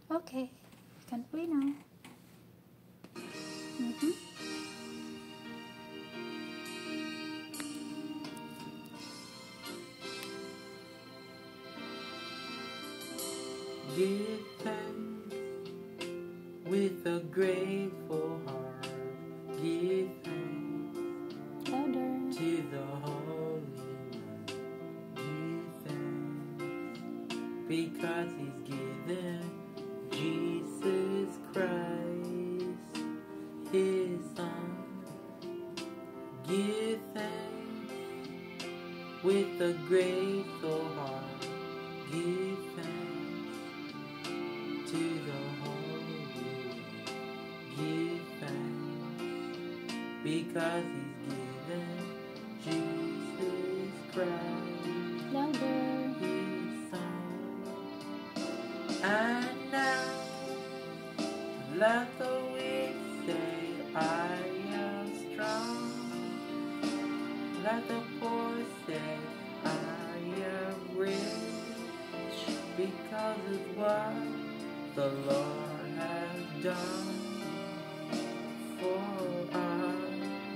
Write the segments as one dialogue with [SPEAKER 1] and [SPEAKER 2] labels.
[SPEAKER 1] Okay, you can play now.
[SPEAKER 2] Give thanks with a grateful heart. Give thanks
[SPEAKER 1] Louder.
[SPEAKER 2] to the Holy One. Give thanks because He's given Jesus Christ, His Son. Give thanks with a grateful heart. Give thanks to the Holy One. Give thanks because He's given Jesus Christ,
[SPEAKER 1] Louder.
[SPEAKER 2] His Son. And now let the weak say, I am strong. Let the poor say, I am rich, because of what the Lord has done for us.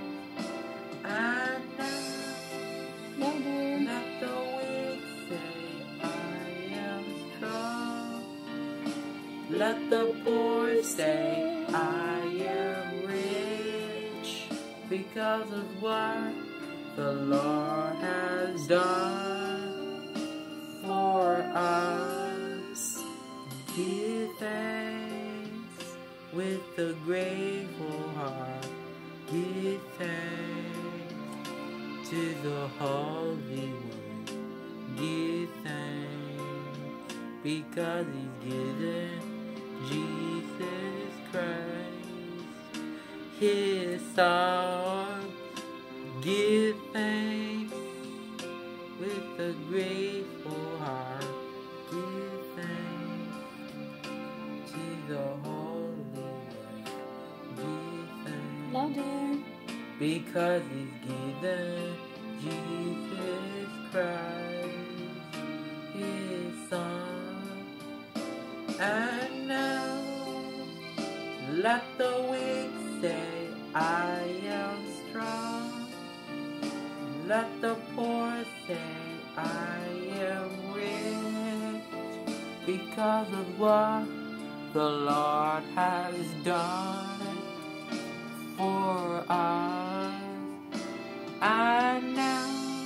[SPEAKER 2] And now
[SPEAKER 1] Louder.
[SPEAKER 2] let the weak say, I am strong. Let the poor say, I am rich, because of what the Lord has done for us. Give thanks with a grateful heart. Give thanks to the Holy One. Give thanks because He's given Jesus Christ, His Son. Give thanks with a grateful heart. Give thanks to the Holy One. Give thanks
[SPEAKER 1] Louder.
[SPEAKER 2] because He's given Jesus Christ, His Son. And now let the weak say, I am strong. Let the poor say, I am rich, because of what the Lord has done for us. And now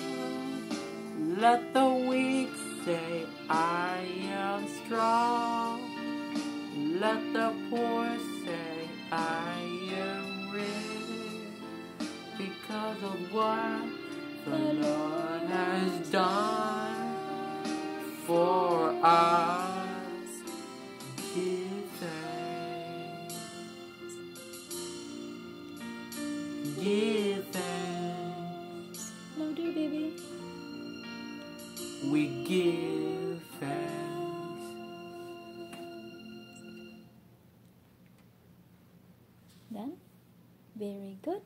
[SPEAKER 2] let the weak say, I am strong. Let the poor say, I am rich, because of what the Lord has done for us. Give thanks. Give thanks.
[SPEAKER 1] Louder, baby.
[SPEAKER 2] We give thanks.
[SPEAKER 1] Done? Very good.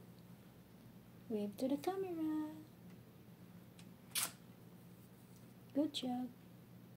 [SPEAKER 1] Wave to the camera. Good job.